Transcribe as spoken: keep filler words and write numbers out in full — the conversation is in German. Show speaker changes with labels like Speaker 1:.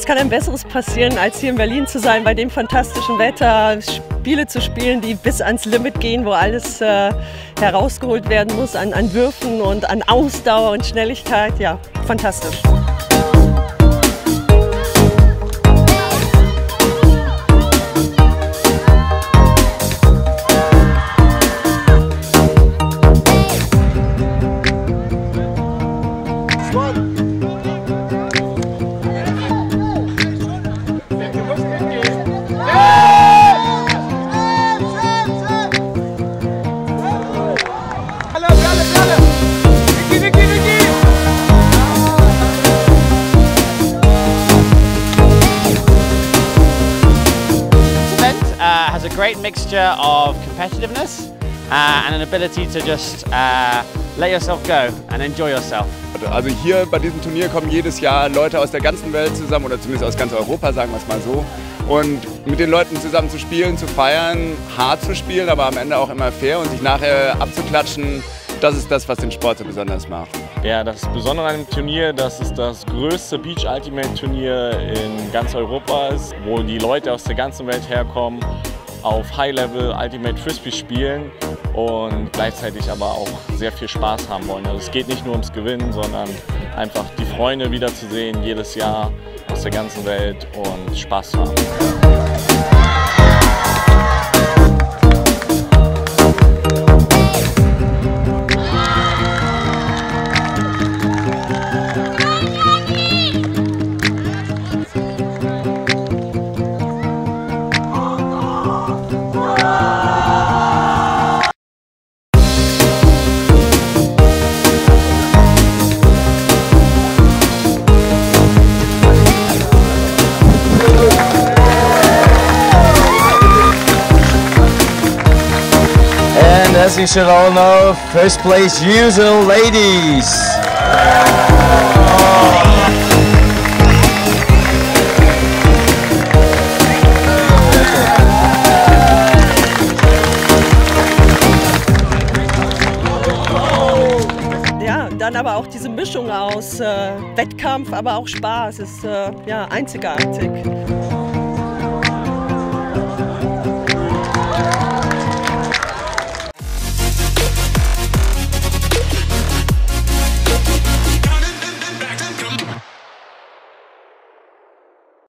Speaker 1: was kann ein besseres passieren, als hier in Berlin zu sein, bei dem fantastischen Wetter, Spiele zu spielen, die bis ans Limit gehen, wo alles äh, herausgeholt werden muss an, an Würfen und an Ausdauer und Schnelligkeit. Ja, fantastisch.
Speaker 2: Has a great mixture of competitiveness uh, and an ability to just uh, let yourself go and enjoy yourself.
Speaker 3: Also hier bei diesem Turnier kommen jedes Jahr Leute aus der ganzen Welt zusammen oder zumindest aus ganz Europa, sagen wir es mal so. Und mit den Leuten zusammen zu spielen, zu feiern, hart zu spielen, aber am Ende auch immer fair und sich nachher abzuklatschen, das ist das, was den Sport so besonders macht.
Speaker 4: Ja, das Besondere an dem Turnier, dass es das größte Beach Ultimate Turnier in ganz Europa ist, wo die Leute aus der ganzen Welt herkommen, auf High-Level Ultimate Frisbee spielen und gleichzeitig aber auch sehr viel Spaß haben wollen. Also es geht nicht nur ums Gewinnen, sondern einfach die Freunde wiederzusehen, jedes Jahr aus der ganzen Welt und Spaß zu haben.
Speaker 5: As you should all know, first place usual ladies.
Speaker 1: Ja, dann aber auch diese Mischung aus äh, Wettkampf, aber auch Spaß ist äh, ja, einzigartig.